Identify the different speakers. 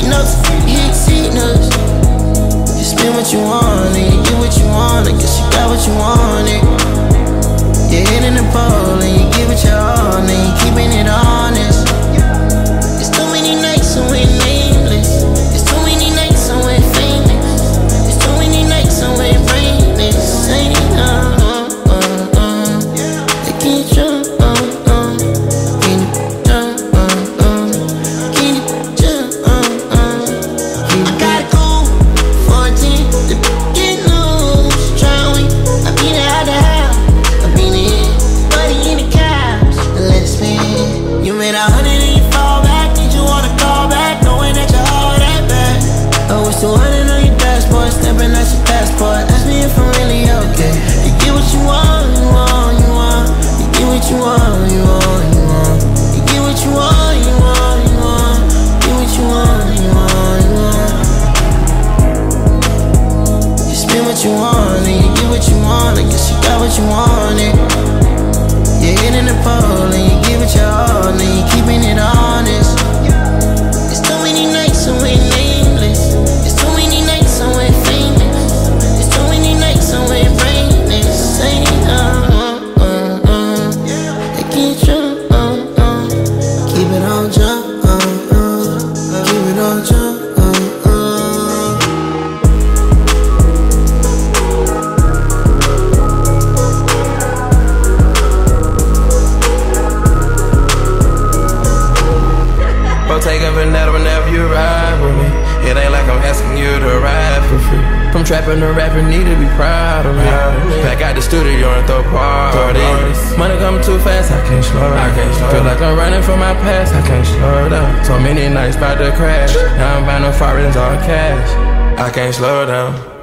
Speaker 1: notes, you hit signals. You spend what you want and you get what you want. I guess you got what you wanted. You're hitting the pole and you give it your all and you keeping it honest. It's too many nights and we're nameless. It's too many nights and we're famous. It's too many nights and we're brainless. Ain't enough. They can't jump. Can you jump? Can you jump? I gotta go 14 to get loose. Try and wait. I beat it out the house. I beat it, buddy in the couch. Let it spin. You made 100 and you fall back. Did you wanna call back? Knowing that you're all that bad. Oh, it's 200 on your dashboard. Stepping out your passport. Ask me if I'm really okay. You get what you want, you want, you want. You get what you want, you want, you want. You get what you want, you want, you want. Get what you want, you want, you want. You spend what you want and you get what you want. I guess you got what you wanted. You're hitting the pole and you give it your all and you keeping it honest. It's too many nights and we're nameless. It's too many nights and we're famous. It's too many nights and we're brainless. Ain't enough. They can't jump. Keep it on jump. Keep it on jump.
Speaker 2: Taking vanilla whenever you ride with me. It ain't like I'm asking you to ride for free. From trapping to rapping, need to be proud of me. Back out the studio and throw parties. Money coming too fast, I can't slow down. Feel like I'm running from my past, I can't slow down. So many nights about to crash. Now I'm buying no foreigns on cash. I can't slow down.